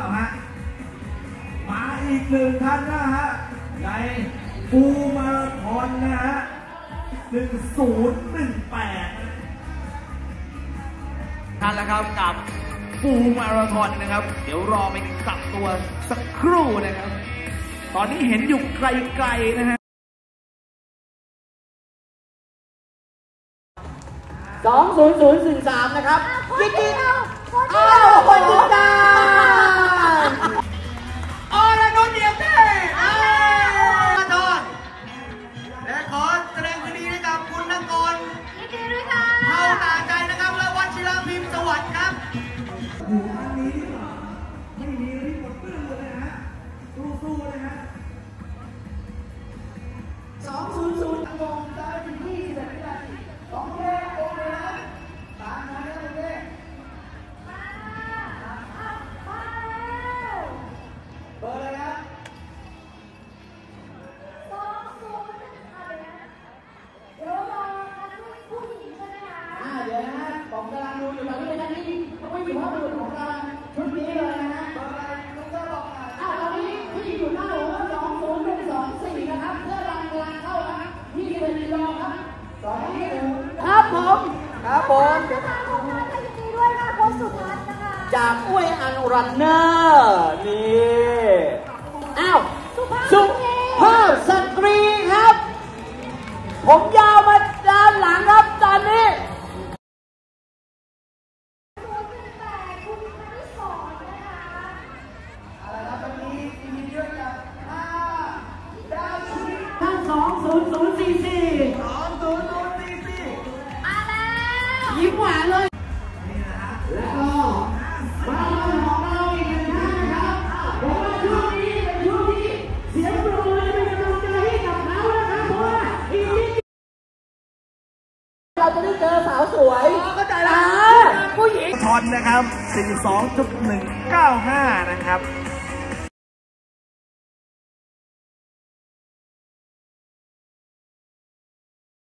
ล่าฮะมาอีกหนึ่งท่านนะฮะในฟูลมาราธอนนะฮะ1018ท่านแล้วครับกับฟูลมาราธอนนะครับเดี๋ยวรอไปกลับตัวสักครู่นะครับตอนนี้เห็นอยู่ไกลๆนะฮะ 20043นะครับจิ๊กอ้าวคนเดียวกันอรนุชเดียมเต้มาทอนและขอแสดงความยินดีกับคุณนกรยินดีด้วยค่ะเท่าตาใจนะครับและวัชิราพิมพ์สวัสดิ์ครับอยู่ครั้งนี้ดีกว่าไม่มีรีบหมดเปลื้องเลยนะฮะสู้ๆเลยฮะ 200มองได้เป็น21วินาที2เลขโอเคนะตามมาแล้วโอเคเบอร์อะไรนะเดี๋ยวรอผู้หญิงใช่ไหมคะเดี๋ยวนะผมกำลังดูอยู่ตอนนี้เป็นที่ไม่มีภาพหลุดของเราชุดนี้เลยนะฮะเบอร์อะไรลุงก็บอกตอนนี้ผู้หญิงอยู่หน้าหัว2024นะครับเพื่อรังเข้านะครับ21กิโลครับครับผมจากอุ้ยอันรันเนอร์นี่อ้าวสุภาพสตรีครับผมยาวมาด้านหลังครับตอนนี้ทั้ง20044มาแล้วยิ้มหวานเลยแล้วก็มาของเราอีกหนึ่งท่านนะครับผมว่าช่วงนี้เป็นช่วงที่เสียงปรบมือเป็นกำลังใจให้กับเขานะครับเพราะว่าอีกนิดเราจะได้เจอสาวสวยเข้าใจแล้วผู้หญิงทอนนะครับ 42.195 นะครับ